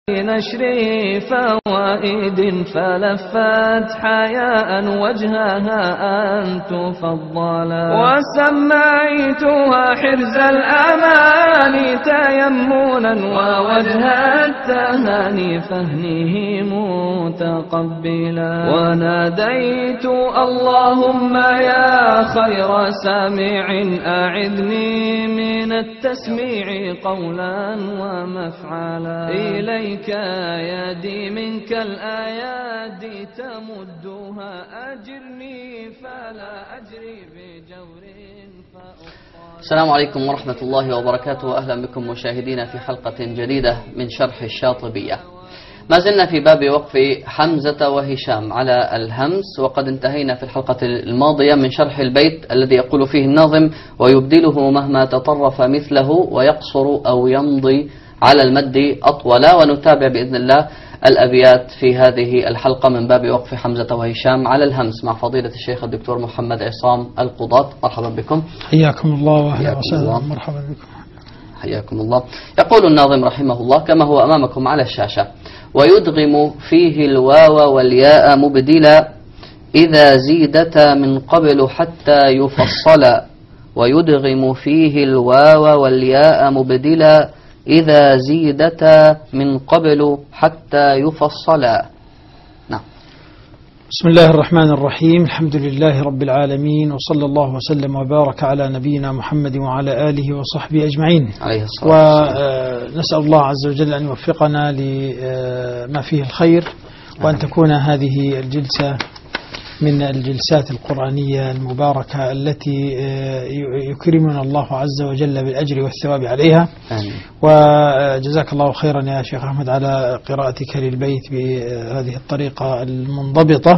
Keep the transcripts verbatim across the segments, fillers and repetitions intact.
نشري فوائد فلفت حياء وجهها أن تفضلا، وسميتها حرز الأمان تيمنا ووجه التهاني فهنه متقبلا، وناديت اللهم يا خير سامع أعذني من التسميع قولا ومفعلا، إليك يدي منك الأيادي تمدها أجرني فلا أجري بجور فأقال. السلام عليكم ورحمة الله وبركاته. أهلا بكم مشاهدينا في حلقة جديدة من شرح الشاطبية. ما زلنا في باب وقف حمزة وهشام على الهمز، وقد انتهينا في الحلقة الماضية من شرح البيت الذي يقول فيه الناظم: ويبدله مهما تطرف مثله ويقصر أو يمضي على المد أطولا. ونتابع بإذن الله الأبيات في هذه الحلقة من باب وقف حمزة وهشام على الهمز مع فضيلة الشيخ الدكتور محمد عصام القضاة. مرحبا بكم. حياكم الله وأهلا وسهلا. مرحبا بكم. حياكم الله. يقول الناظم رحمه الله كما هو أمامكم على الشاشة: ويدغم فيه الواو والياء مبدلا إذا زيدتا من قبل حتى يفصلا، ويدغم فيه الواو والياء مبدلا إذا زيدتا من قبل حتى يفصلا. نعم. بسم الله الرحمن الرحيم. الحمد لله رب العالمين، وصلى الله وسلم وبارك على نبينا محمد وعلى آله وصحبه أجمعين عليه الصلاة والسلام. ونسأل الله عز وجل أن يوفقنا لما فيه الخير، وأن تكون هذه الجلسة من الجلسات القرآنية المباركة التي يكرمنا الله عز وجل بالأجر والثواب عليها. آمين. وجزاك الله خيرا يا شيخ أحمد على قراءتك للبيت بهذه الطريقة المنضبطة.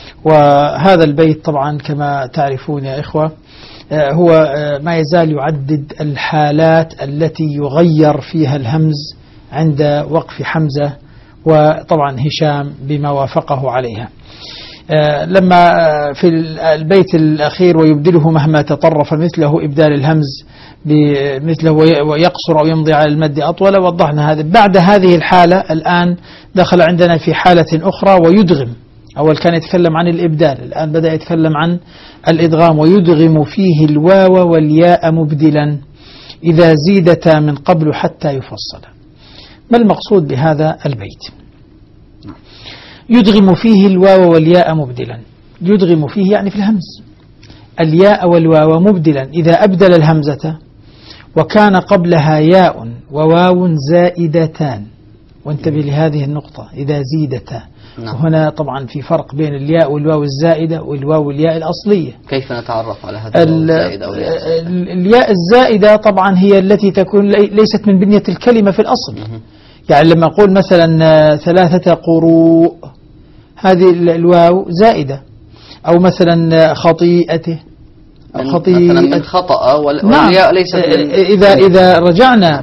وهذا البيت طبعا كما تعرفون يا إخوة هو ما يزال يعدد الحالات التي يغير فيها الهمز عند وقف حمزة وطبعا هشام بما وافقه عليها. لما في البيت الأخير ويبدله مهما تطرف مثله إبدال الهمز بمثله ويقصر أو يمضي على المد أطول، وضحنا هذا. بعد هذه الحالة الآن دخل عندنا في حالة أخرى ويدغم. أول كان يتكلم عن الإبدال، الآن بدأ يتكلم عن الإدغام. ويدغم فيه الواو والياء مبدلا إذا زيدتا من قبل حتى يفصل. ما المقصود بهذا البيت؟ يدغم فيه الواو والياء مبدلا. يدغم فيه يعني في الهمز الياء والواو مبدلا إذا أبدل الهمزة وكان قبلها ياء وواو زائدتان. وانتبه لهذه النقطة، إذا زيدتا. نعم. وهنا طبعا في فرق بين الياء والواو الزائدة والواو والياء الأصلية. كيف نتعرف على هذا الزائدة أو الياء الزائدة؟ الياء الزائدة طبعا هي التي تكون ليست من بنية الكلمة في الأصل. يعني لما أقول مثلا ثلاثة قروء، هذه الواو زائدة. أو مثلا خطيئته من خطيئة مثلا من خطأ والياء نعم. ليست من إذا إذا رجعنا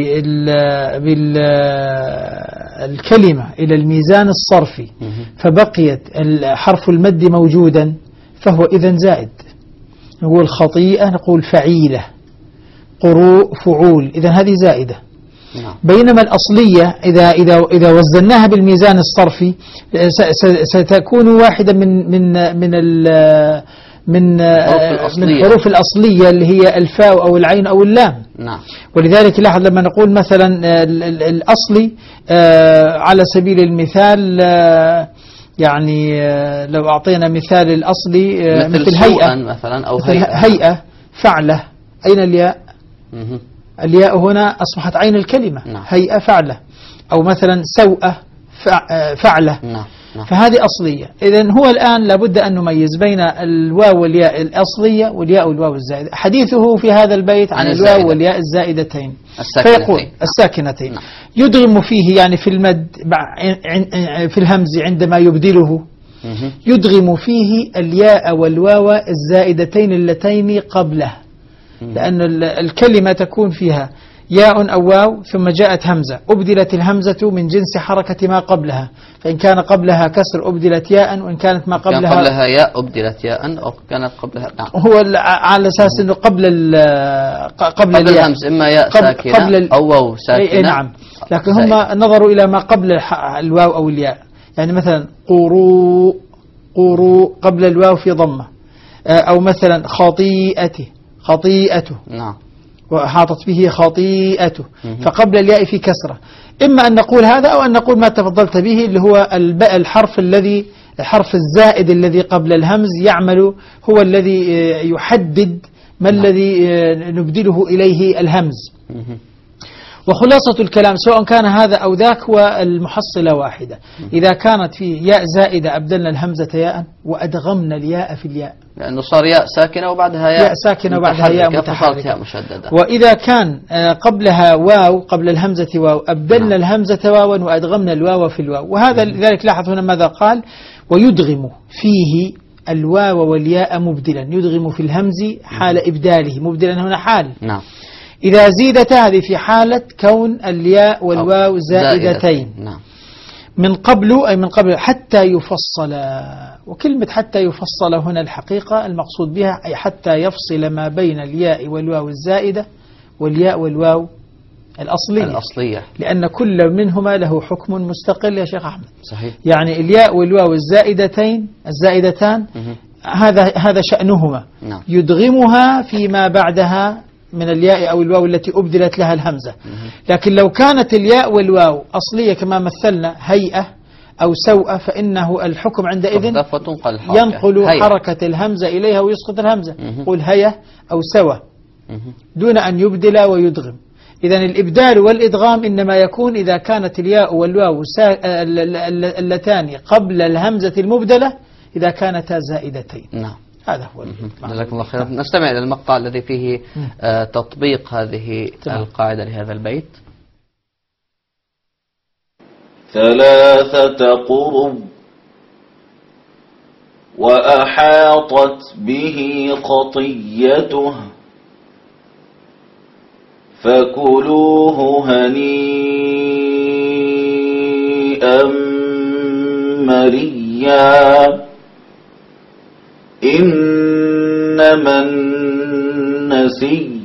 بالكلمة إلى الميزان الصرفي فبقيت حرف المد موجودا فهو إذن زائد. نقول خطيئة نقول فعيلة، قروء فعول، إذن هذه زائدة. نعم. بينما الأصلية إذا إذا إذا وزناها بالميزان الصرفي ستكون واحدة من من من من من حروف الأصلية اللي هي الفاء أو العين أو اللام. نعم. ولذلك لاحظ لما نقول مثلا الأصلي على سبيل المثال، يعني لو أعطينا مثال الأصلي مثل, مثل هيئة مثلا أو مثل هيئة فعلة. أين الياء؟ مه. الياء هنا أصبحت عين الكلمة. نعم. هيئة فعلة. أو مثلا سوءة فعلة. نعم. نعم. فهذه أصلية. إذن هو الآن لابد أن نميز بين الواو والياء الأصلية والياء والواو الزائدة. حديثه في هذا البيت عن, عن الواو والياء الزائدتين الساكنتين. فيقول الساكنتين. نعم. يدغم فيه يعني في المد في الهمز عندما يبدله يدغم فيه الياء والواو الزائدتين اللتين قبله، لأن الكلمة تكون فيها ياء أو واو ثم جاءت همزة، أبدلت الهمزة من جنس حركة ما قبلها، فإن كان قبلها كسر أبدلت ياء، وإن كانت ما قبلها كان قبلها ياء أبدلت ياء، أو كانت قبلها نعم. هو على أساس أنه قبل ال قبل, قبل الهمز إما ياء ساكنة قبل أو واو ساكنة. أي نعم، لكن هم نظروا إلى ما قبل الواو أو الياء، يعني مثلا قرو قرو قبل الواو في ضمة، أو مثلا خطيئته خطيئته نعم، وحاطت به خطيئته، فقبل الياء في كسرة. إما أن نقول هذا أو أن نقول ما تفضلت به اللي هو الحرف الذي الحرف الزائد الذي قبل الهمز يعمل، هو الذي يحدد ما نعم. الذي نبدله إليه الهمز. وخلاصة الكلام سواء كان هذا أو ذاك والمحصلة واحدة، إذا كانت في ياء زائدة أبدلنا الهمزة ياء وأدغمنا الياء في الياء، لأنه صار ياء ساكنة وبعدها ياء, ياء ساكنة وبعدها ياء متحركة ياء مشددة. وإذا كان قبلها واو قبل الهمزة واو أبدلنا نعم. الهمزة واوا وأدغمنا الواو في الواو. وهذا لذلك لاحظ هنا ماذا قال: ويدغم فيه الواو والياء مبدلا، يدغم في الهمز حال إبداله، مبدلا هنا حال نعم. إذا زيدت هذه في حالة كون الياء والواو زائدتين نعم. من قبل أي من قبل حتى يفصل. وكلمة حتى يفصل هنا الحقيقة المقصود بها أي حتى يفصل ما بين الياء والواو الزائدة والياء والواو الأصلية الأصلية، لأن كل منهما له حكم مستقل يا شيخ أحمد. صحيح. يعني الياء والواو الزائدتين الزائدتان هذا هذا شأنهما نعم. يدغمها فيما بعدها من الياء أو الواو التي أبدلت لها الهمزة. لكن لو كانت الياء والواو أصلية كما مثلنا هيئة أو سوء، فإنه الحكم عندئذ ينقل هيئة. حركة الهمزة إليها ويسقط الهمزة، قل هيئة أو سوى دون أن يبدل ويدغم. إذن الإبدال والإدغام إنما يكون إذا كانت الياء والواو اللتان قبل الهمزة المبدلة إذا كانتا زائدتين. نعم. هذا هو. جزاكم الله خيرا. نستمع إلى المقطع الذي فيه آه تطبيق هذه طبعا. القاعدة لهذا البيت. ثلاثة قرب وأحاطت به خطيته فكلوه هنيئا مريا إنما النسي.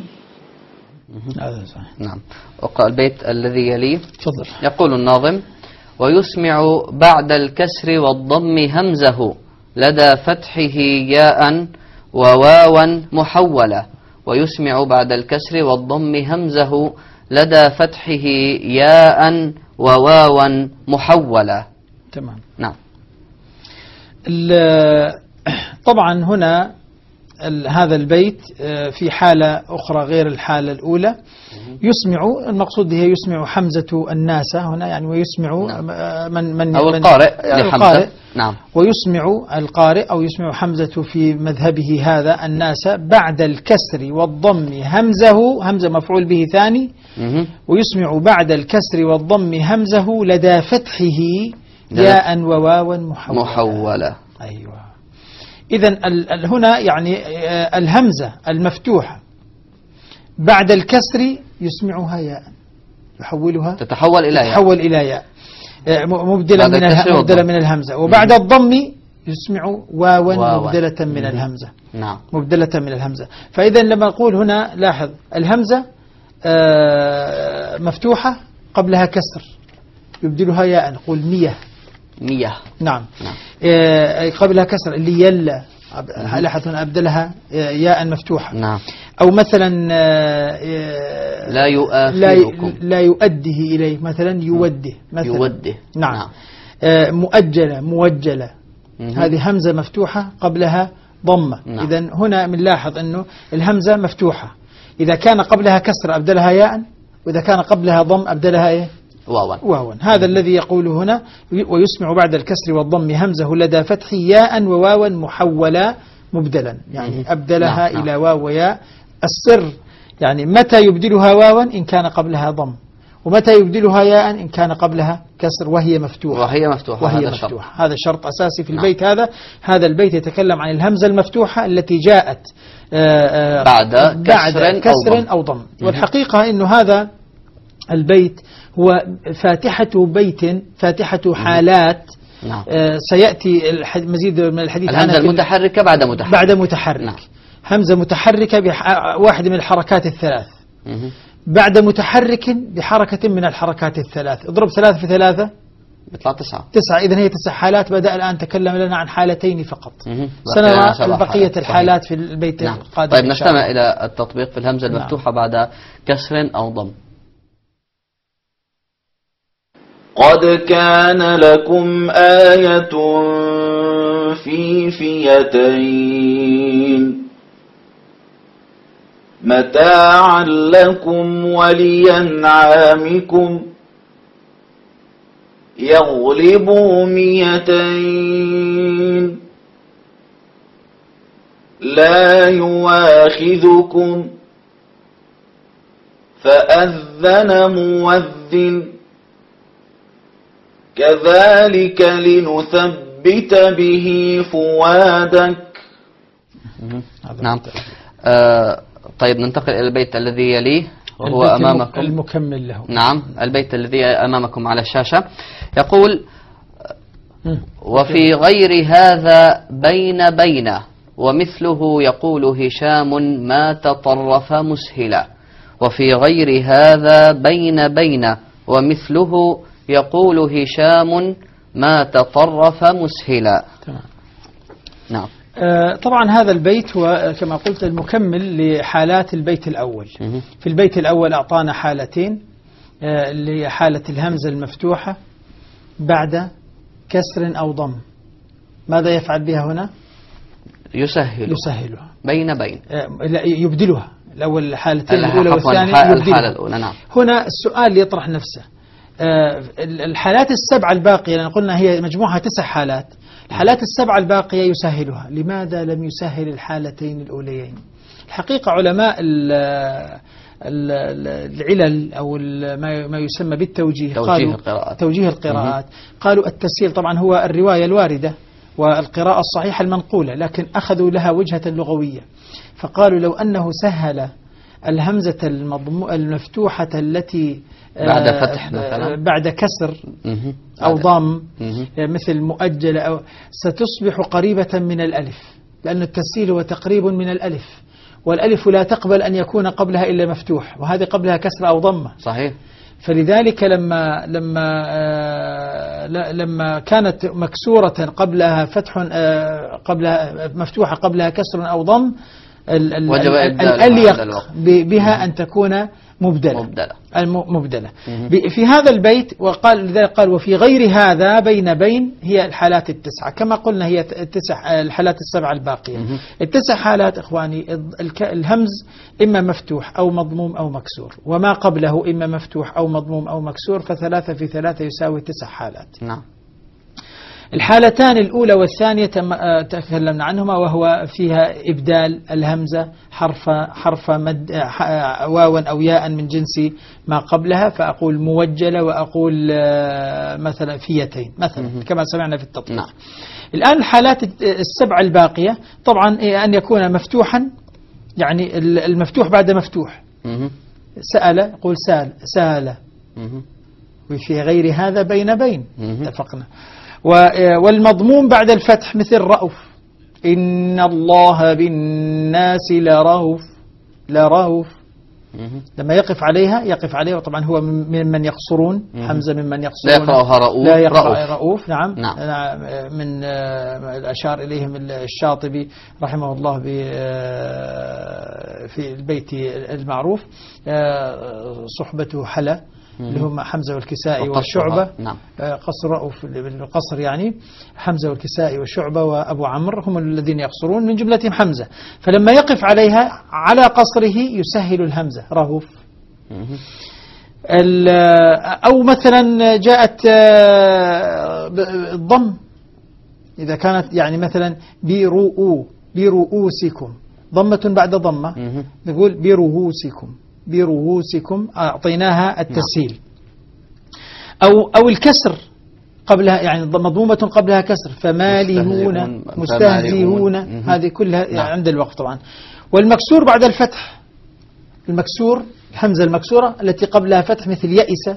نعم. وقرأ البيت الذي يليه. تفضل. يقول الناظم: ويسمع بعد الكسر والضم همزه لدى فتحه ياء وواوا محولة. ويسمع بعد الكسر والضم همزه لدى فتحه ياء وواوا محولة. تمام. نعم. طبعا هنا هذا البيت في حالة أخرى غير الحالة الأولى. يسمع المقصود به يسمع حمزة الناس هنا، يعني ويسمع نعم. من من أو القارئ لحمزة. نعم. ويسمع القارئ أو يسمع حمزة في مذهبه هذا الناس بعد الكسر والضم همزه، همزة مفعول به ثاني. ويسمع بعد الكسر والضم همزه لدى فتحه ياء وواوا محولة. محولة. أيوة. إذن هنا يعني الهمزة المفتوحة بعد الكسر يسمعها ياء، يحولها تتحول إلى ياء، تتحول إلى ياء مبدلة من مبدلة من الهمزة. وبعد الضم يسمع واوا مبدلة من الهمزة. نعم. مبدلة من الهمزة. فإذا لما أقول هنا لاحظ الهمزة مفتوحة قبلها كسر يبدلها ياء، نقول مية مية. نعم. نعم. قبلها كسر اللي يلا لاحظ هنا أبدلها ياء مفتوحة. نعم. أو مثلا لا يؤاخذكم لا يؤده إليه مثلا يوده مثلا. يوده. نعم. نعم. مؤجلة موجلة، هذه همزة مفتوحة قبلها ضمة. نعم. إذن هنا بنلاحظ أنه الهمزة مفتوحة، إذا كان قبلها كسر أبدلها ياء، وإذا كان قبلها ضم أبدلها إيه؟ واوا. واوا. هذا الذي يقوله هنا ويسمع بعد الكسر والضم همزه لدى فتح ياء وواوا محولا مبدلا، يعني أبدلها نعم. إلى واو وياء. السر يعني متى يبدلها واوا؟ إن كان قبلها ضم، ومتى يبدلها ياء؟ إن كان قبلها كسر وهي مفتوحة وهي مفتوحة وهي هذا مفتوحة شرط. هذا شرط أساسي في نعم. البيت هذا. هذا البيت يتكلم عن الهمزة المفتوحة التي جاءت آآ آآ بعد, بعد كسر, كسر أو ضم. والحقيقة أنه هذا البيت هو فاتحة بيت، فاتحة حالات. نعم. سيأتي مزيد من الحديث عنها. الهمزة المتحركة بعد متحرك. بعد متحرك. نعم. همزة متحركة بواحد من الحركات الثلاث. مه. بعد متحرك بحركة من الحركات الثلاث. اضرب ثلاثة في ثلاثة بيطلع تسعة. تسعة. إذن هي تسع حالات. بدأ الآن تكلم لنا عن حالتين فقط. مه. سنرى بقية الحالات في البيت نعم. القادم. طيب نستمع إلى التطبيق في الهمزة المفتوحة. نعم. بعد كسر أو ضم. قد كان لكم آية في فئتين متاعا لكم ولينعامكم يغلبوا مئتين لا يواخذكم فأذن مؤذن كذلك لنثبت به فؤادك. نعم. آه طيب ننتقل إلى البيت الذي يليه وهو أمامكم. المكمل له. نعم. البيت الذي أمامكم على الشاشة يقول: وفي غير هذا بين بين ومثله يقول هشام ما تطرف مسهلا. وفي غير هذا بين بين ومثله يقول هشام ما تطرف مسهلا. تمام. نعم. آه طبعا هذا البيت هو كما قلت المكمل لحالات البيت الأول. مه. في البيت الأول أعطانا حالتين، آه اللي هي حالة الهمزة المفتوحة بعد كسر أو ضم. ماذا يفعل بها هنا؟ يسهل يسهلها بين بين. آه يبدلها. الأول الحالتين الأولى والثانية يبدلها. الأولى. نعم. هنا السؤال يطرح نفسه. الحالات السبعة الباقية لأن قلنا هي مجموعها تسع حالات. الحالات السبعة الباقية يسهلها. لماذا لم يسهل الحالتين الأوليين؟ الحقيقة علماء العلل أو ما يسمى بالتوجيه توجيه قالوا القراءات. توجيه القراءات قالوا التسهيل طبعا هو الرواية الواردة والقراءة الصحيحة المنقولة، لكن أخذوا لها وجهة لغوية فقالوا لو أنه سهل الهمزة المفتوحة التي بعد فتح مثلا بعد كسر مه. أو ضم مه. مثل مؤجلة أو ستصبح قريبة من الألف، لأن التسهيل هو تقريب من الألف، والألف لا تقبل أن يكون قبلها إلا مفتوح، وهذه قبلها كسر أو ضمة. صحيح. فلذلك لما لما آه لما كانت مكسورة قبلها فتح آه قبلها مفتوحة قبلها كسر أو ضم وجب الأليق بها أن تكون مبدلة مبدلة, مبدلة. في هذا البيت وقال لذلك قال وفي غير هذا بين بين هي الحالات التسعة كما قلنا هي التسع الحالات السبعة الباقية. التسع حالات إخواني الهمز إما مفتوح أو مضموم أو مكسور، وما قبله إما مفتوح أو مضموم أو مكسور، فثلاثة في ثلاثة يساوي تسع حالات. نعم. الحالتان الأولى والثانية تكلمنا عنهما، وهو فيها إبدال الهمزة حرف حرف مد واوا أو ياء من جنس ما قبلها، فأقول موجلة وأقول مثلا فيتين مثلا كما سمعنا في التطبيق. نعم. الآن الحالات السبع الباقية طبعا أن يكون مفتوحا، يعني المفتوح بعد مفتوح. سأل قول سال سال، وفي غير هذا بين بين اتفقنا. والمضموم بعد الفتح مثل رؤوف، إن الله بالناس لرؤوف لرؤوف، لما يقف عليها يقف عليها، وطبعا هو ممن يقصرون حمزة ممن يقصرون لا يقرأها رؤوف لا يقرأ رؤوف. نعم. نعم. من الأشار إليهم الشاطبي رحمه الله في البيت المعروف صحبته حلا اللي هم حمزة والكسائي والشعبة. نعم. قصر رؤوف بالقصر يعني حمزة والكسائي والشعبة وأبو عمرو هم الذين يقصرون، من جملتهم حمزة، فلما يقف عليها على قصره يسهل الهمزة رؤوف. أو مثلا جاءت الضم إذا كانت يعني مثلا برؤو برؤوسكم ضمة بعد ضمة، نقول برؤوسكم برؤوسكم أعطيناها التسهيل. أو أو الكسر قبلها، يعني مضمومة قبلها كسر، فمالهون مستهزئون، هذه كلها نعم. عند الوقف طبعا. والمكسور بعد الفتح، المكسور الحمزة المكسورة التي قبلها فتح مثل يئس،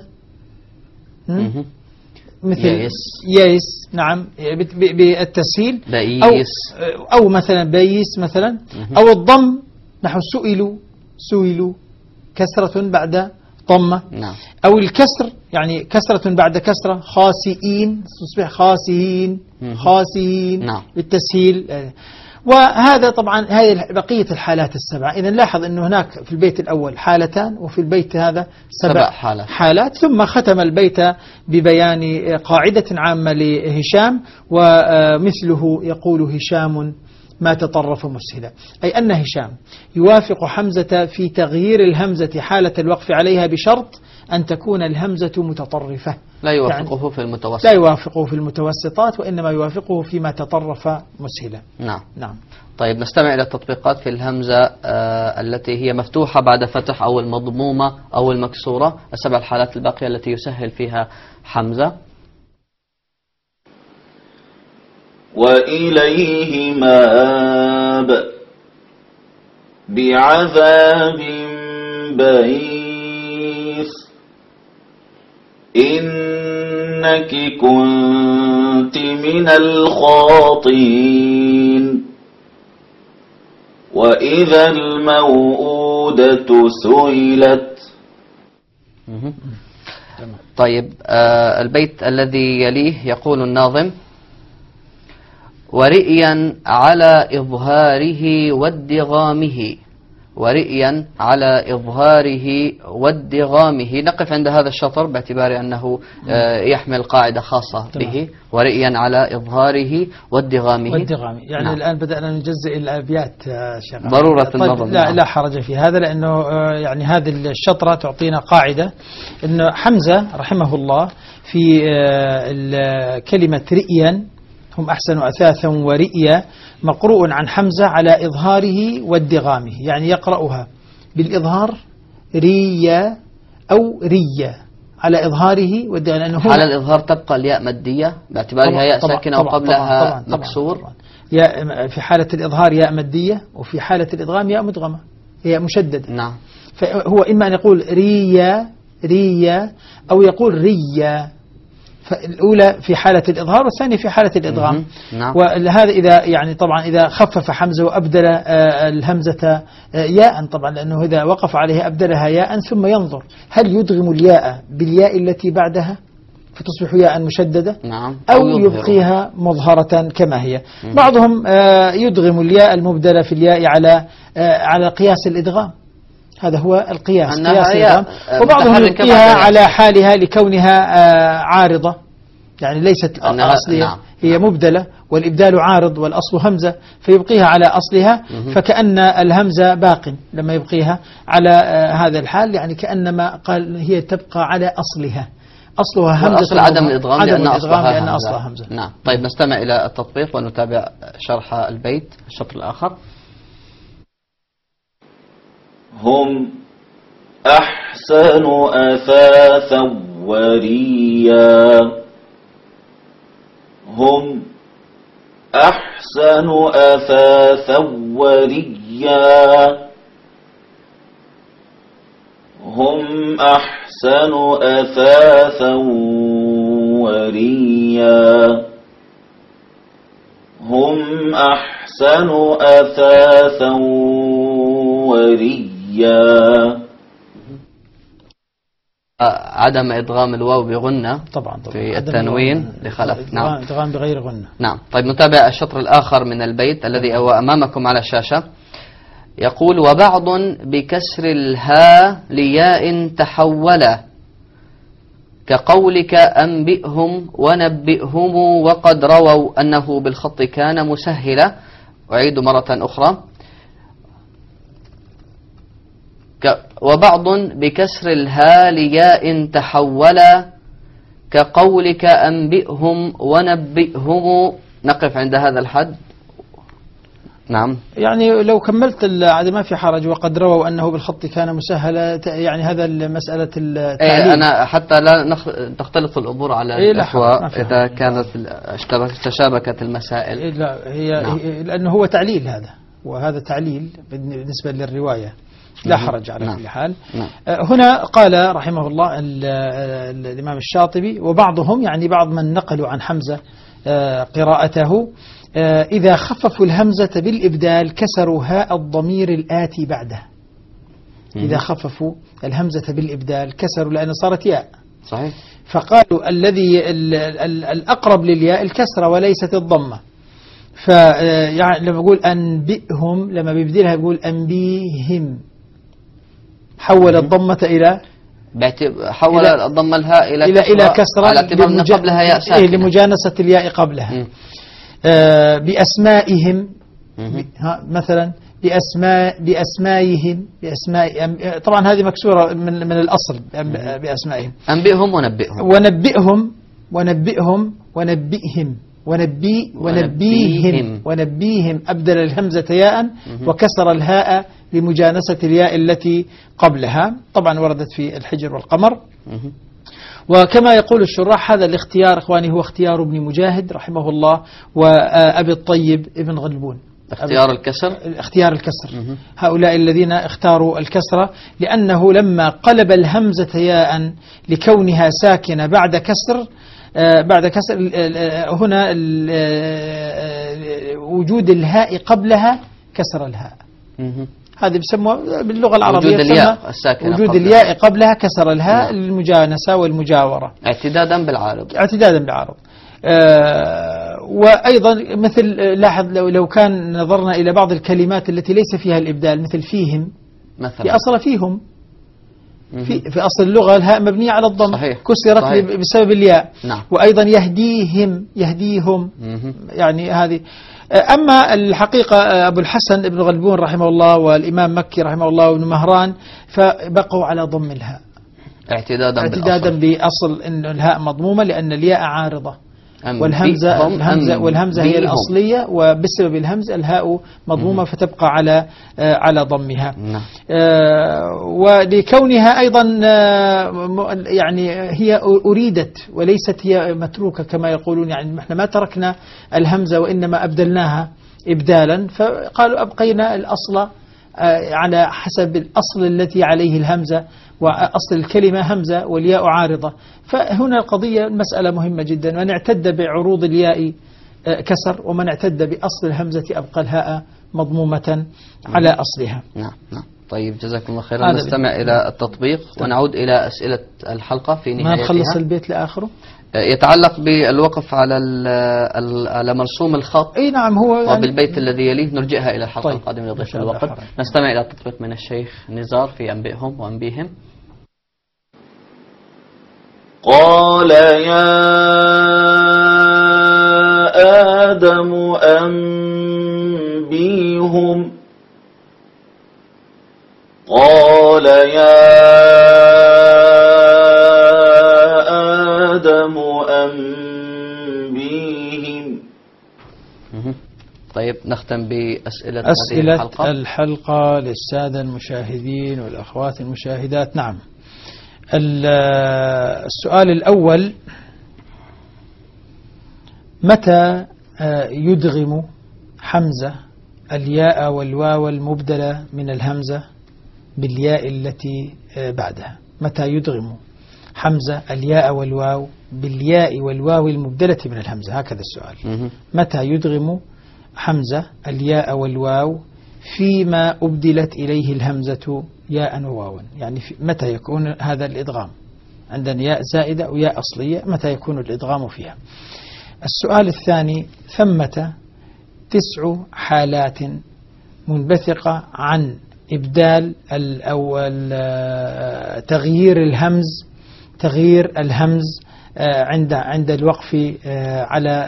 مثل يئس, يئس نعم بالتسهيل، أو, أو مثلا بيس مثلا، أو الضم نحو سئلوا سئلوا كسرة بعد ضمة نعم. أو الكسر يعني كسرة بعد كسرة، خاسئين تصبح خاسئين خاسئين نعم. بالتسهيل. وهذا طبعا هذه بقية الحالات السبعة. إذا لاحظ أنه هناك في البيت الأول حالتان وفي البيت هذا سبع حالات. حالات. ثم ختم البيت ببيان قاعدة عامة لهشام، ومثله يقول هشام ما تطرف مسهلا، أي أن هشام يوافق حمزة في تغيير الهمزة حالة الوقف عليها بشرط أن تكون الهمزة متطرفة، لا يوافقه يعني في المتوسط، لا يوافقه في المتوسطات، وإنما يوافقه فيما تطرف مسهلا. نعم. نعم. طيب نستمع إلى التطبيقات في الهمزة آه التي هي مفتوحة بعد فتح أو المضمومة أو المكسورة، السبع الحالات الباقية التي يسهل فيها حمزة. وإليه مآب بعذاب بئيس إنك كنت من الخاطئين وإذا الموءودة سئلت. طيب آه البيت الذي يليه يقول الناظم: ورئيا على إظهاره وادغامه، ورئيا على إظهاره وادغامه. نقف عند هذا الشطر باعتبار أنه يحمل قاعدة خاصة به، ورئيا على إظهاره وادغامه. وادغامه يعني نعم. الآن بدأنا نجزئ الأبيات شيخ، ضرورة طيب النظم. لا, لا حرج في هذا، لأنه يعني هذه الشطرة تعطينا قاعدة أن حمزة رحمه الله في كلمة رئيا هم أحسن أثاثا ورئيا مقروء عن حمزة على إظهاره وادغامه، يعني يقرأها بالإظهار ريا أو ريا على إظهاره وادغامه. على الإظهار تبقى الياء مدية باعتبارها ياء ساكنة وقبلها طبعًا طبعًا مكسور. طبعًا يا في حالة الإظهار ياء مدية، وفي حالة الإدغام ياء مدغمة، هي مشددة. نعم. فهو إما أن يقول ريا ريا أو يقول ريا، فالأولى في حالة الإظهار والثانية في حالة الإدغام. نعم. وهذا إذا يعني طبعا إذا خفف حمزة وأبدل الهمزة ياء، طبعا لأنه إذا وقف عليها أبدلها ياء ثم ينظر هل يدغم الياء بالياء التي بعدها فتصبح ياء مشددة نعم. أو, أو يبقيها مظهرة كما هي. مم. بعضهم يدغم الياء المبدلة في الياء على على قياس الإدغام، هذا هو القياس قياس الإدغام. وبعضهم يبقيها على حالها لكونها عارضة، يعني ليست أصلية. نعم. هي مبدلة والإبدال عارض والأصل همزة، فيبقيها على أصلها. مم. فكأن الهمزة باق لما يبقيها على هذا الحال، يعني كأنما قال هي تبقى على أصلها، أصلها همزة، أصل عدم الإدغام عدم لأن أصلها, لأن أصلها همزة. نعم. طيب نستمع إلى التطبيق ونتابع شرح البيت الشطر الآخر. هم أحسن أثاثا وريا، هم أحسن أثاثا وريا، هم أحسن أثاثا وريا، هم أحسن أثاثا وريا. عدم إدغام الواو بغنة طبعا, طبعا. في التنوين لخلف. نعم. إدغام بغير غنة. نعم. طيب نتابع الشطر الآخر من البيت الذي هو أمامكم على الشاشة. يقول: وبعض بكسر الهاء لياء تحولا كقولك أنبئهم ونبئهم وقد رووا أنه بالخط كان مسهلا. أعيد مرة أخرى. وبعض بكسر الهاء لياء تحولا كقولك أنبئهم ونبئهم. نقف عند هذا الحد. نعم. يعني لو كملت عاد ما في حرج. وقد رووا أنه بالخط كان مسهلا، يعني هذا مسألة التعليل. إيه أنا حتى لا نخ... تختلط الأمور على إيه الإخوة إذا كانت تشابكت المسائل. إيه لا هي نعم. لأنه هو تعليل هذا، وهذا تعليل بالنسبة للرواية لا حرج على نعم. كل حال. نعم. هنا قال رحمه الله ال ال الإمام الشاطبي وبعضهم، يعني بعض من نقلوا عن حمزة قراءته، إذا خففوا الهمزة بالإبدال كسروا هاء الضمير الآتي بعده. إذا خففوا الهمزة بالإبدال كسروا، لأن صارت ياء. صحيح. فقالوا الذي الأقرب للياء الكسرة وليست الضمة. فيعني لما يقول أنبئهم، لما بيبدلها يقول أنبيهم، حول الضمة إلى حول الضمة الهاء إلى إلى إلى كسرة على اعتبار أن قبلها ياء ساكنة، لمجانسة الياء قبلها. آه بأسمائهم مثلا، بأسماء بأسمائهم بأسماء طبعا هذه مكسورة من من الأصل بأسمائهم. أنبئهم ونبئهم ونبئهم ونبئهم ونبئهم ونبي ونبيهم ونبيهم أبدل الهمزة ياء وكسر الهاء لمجانسة الياء التي قبلها. طبعا وردت في الحجر والقمر. وكما يقول الشراح هذا الاختيار إخواني هو اختيار ابن مجاهد رحمه الله وأبي الطيب ابن غلبون. اختيار الكسر اختيار الكسر. هؤلاء الذين اختاروا الكسرة، لأنه لما قلب الهمزة ياء لكونها ساكنة بعد كسر بعد كسر هنا وجود الهاء قبلها كسر الهاء. هذه بسموها باللغة العربية وجود الياء الساكنة وجود قبلها. الياء قبلها كسر الهاء للمجانسة والمجاورة اعتدادا بالعارض اعتدادا بالعارض. آه وأيضا مثل لاحظ لو لو كان نظرنا إلى بعض الكلمات التي ليس فيها الإبدال مثل فيهم مثلا، في أصل فيهم في, في أصل اللغة الهاء مبنية على الضم، صحيح. كسرت صحيح. بسبب الياء. نعم. وأيضا يهديهم يهديهم مه. يعني هذه. أما الحقيقة أبو الحسن ابن غلبون رحمه الله والإمام مكي رحمه الله وابن مهران فبقوا على ضم الهاء اعتدادا, اعتدادا بأصل أن الهاء مضمومة لأن الياء عارضة، والهمزة الهمزة والهمزة هي الأصلية، وبسبب الهمزة الهاء مضمومة فتبقى على على ضمها. ولكونها أيضا يعني هي أريدت وليست هي متروكة كما يقولون، يعني احنا ما تركنا الهمزة وإنما أبدلناها إبدالا، فقالوا أبقينا الأصل على حسب الأصل التي عليه الهمزة، وأصل الكلمة همزة والياء عارضة. فهنا القضية مسألة مهمة جدا، من اعتد بعروض الياء كسر، ومن اعتد بأصل الهمزة أبقى الهاء مضمومة على أصلها. نعم نعم. طيب جزاكم الله خيرا. نستمع إلى التطبيق ونعود إلى أسئلة الحلقة في نهايتها. ما نخلص البيت لآخره. يتعلق بالوقف على على مرسوم الخط. اي نعم هو يعني وبالبيت الذي يليه نرجئها إلى الحلقة طيب. القادمة لضيف الوقت. نستمع إلى التطبيق من الشيخ نزار في أنبئهم وأنبيهم. قال يا آدم أنبيهم قال يا آدم أنبيهم. طيب نختم بأسئلة أسئلة هذه الحلقة. الحلقة للسادة المشاهدين والأخوات المشاهدات. نعم. السؤال الأول: متى يدغم حمزة الياء والواو المبدلة من الهمزة بالياء التي بعدها؟ متى يدغم حمزة الياء والواو بالياء والواو المبدلة من الهمزة؟ هكذا السؤال. متى يدغم حمزة الياء والواو فيما أبدلت إليه الهمزة ياء وواوا؟ يعني متى يكون هذا الإدغام؟ عندنا ياء زائدة وياء أصلية، متى يكون الإدغام فيها؟ السؤال الثاني: ثمة تسع حالات منبثقة عن إبدال أو تغيير الهمز تغيير الهمز عند عند الوقف على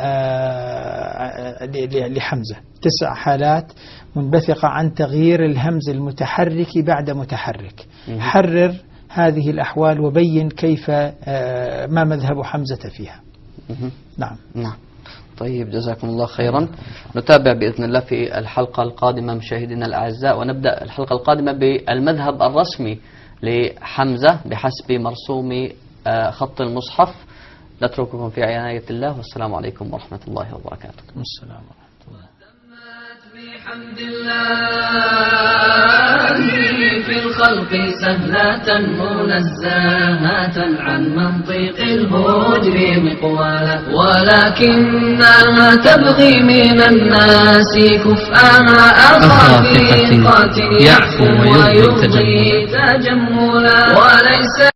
لحمزة. تسع حالات منبثقة عن تغيير الهمز المتحرك بعد متحرك. حرر هذه الأحوال وبين كيف ما مذهب حمزة فيها. نعم نعم. طيب جزاكم الله خيرا. نتابع بإذن الله في الحلقة القادمة مشاهدينا الأعزاء، ونبدأ الحلقة القادمة بالمذهب الرسمي لحمزة بحسب مرسوم خط المصحف. نترككم في عناية الله، والسلام عليكم ورحمة الله وبركاته. السلام ورحمة الله. بحمد الله في الخلق سهلة منزهة عن منطق الهجر مقوالا، ولكنها تبغي من الناس كفءها أخافقة يعفو ويبغي تجملا، وليس